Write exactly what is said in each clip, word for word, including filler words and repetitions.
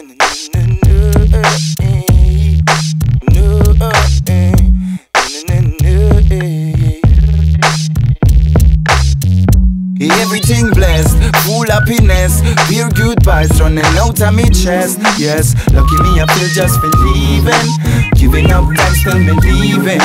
Everything blessed, full happiness, pure good vibes running out of me chest. Yes, lucky me I feel just believing, giving up time still believing.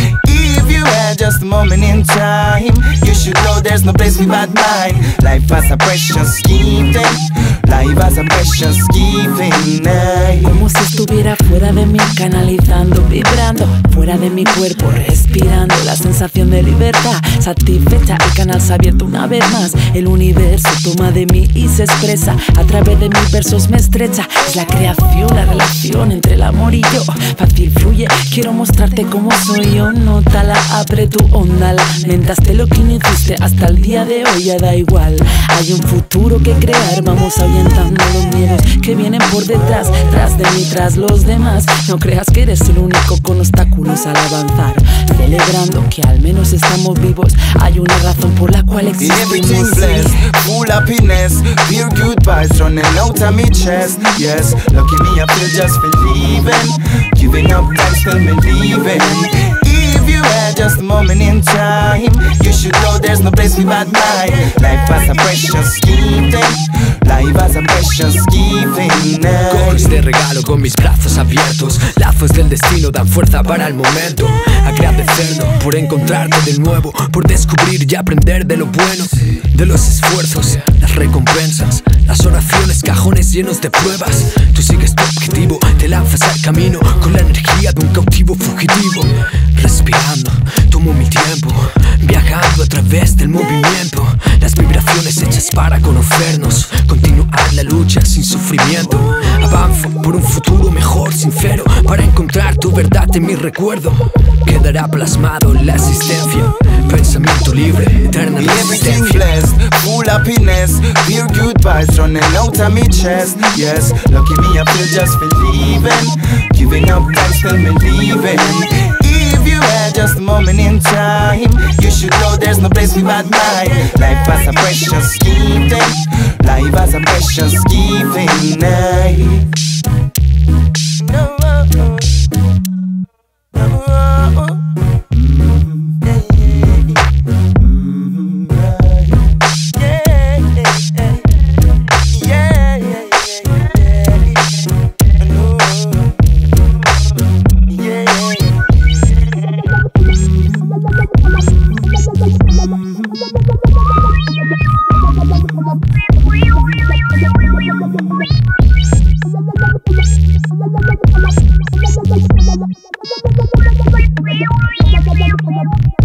If you had just a moment in time, you should know there's no place for bad mind. Life has a precious gift, life has a precious giving. Como si estuviera fuera de mí, canalizando, vibrando, fuera de mi cuerpo, respirando la sensación de libertad, satisfecha. El canal se ha abierto una vez más, el universo toma de mí y se expresa a través de mis versos, me estrecha. Es la creación, la relación entre el amor y yo, fácil fluye. Quiero mostrarte cómo soy yo, nótala, abre tu onda, lamentaste lo que no hiciste hasta el día de hoy, ya da igual. Hay un futuro que crear, vamos ahuyentando los miedos que vienen por detrás, tras de mí, tras los demás. No creas que eres el único con obstáculos al avanzar, celebrando que al menos estamos vivos. Hay una razón por la cual existimos. Everything blessed, full happiness, pure good vibes running out of me chest. Yes, lucky me I feel just believing, giving up time still believing. If you had just a moment in time, you should know there's no place for bad mind. Life has a precious gift, life has a precious giving. Cojo este regalo con mis brazos abiertos, lazos del destino dan fuerza para el momento. Agradecerlo por encontrarte de nuevo, por descubrir y aprender de lo bueno, de los esfuerzos, las recompensas, las oraciones, cajones llenos de pruebas. Tú sigues tu objetivo, te lanzas al camino con la energía de un cautivo fugitivo. Respirando, tomo mi tiempo, viajando a través del movimiento. Las vibraciones hechas para conocernos, continuar la lucha sin sufrimiento. Avanzo por un futuro mejor, sincero, para encontrar tu verdad en mi recuerdo. Quedará plasmado en la existencia, pensamiento libre, eterna resistencia. Everything blessed, full happiness, pure good vibes running out of me chest. Yes, lucky me I feel just believing, giving up time still believing. If you had just a moment in time, you should know there's no place for bad mind. Life has a precious gift, life has a precious giving. No, oh, oh. We'll be right back.